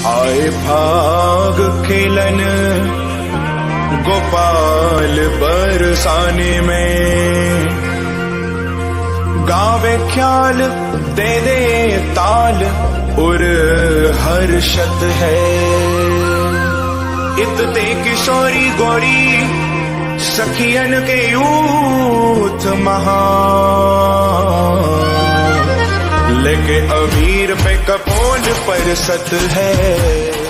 आए भाग खेलन गोपाल बरसाने में, गावे ख्याल दे दे ताल और हर्षत है। इतते किशोरी गौरी सखियन के यूथ महा, लेके अमीर पे कपोल पर सत है।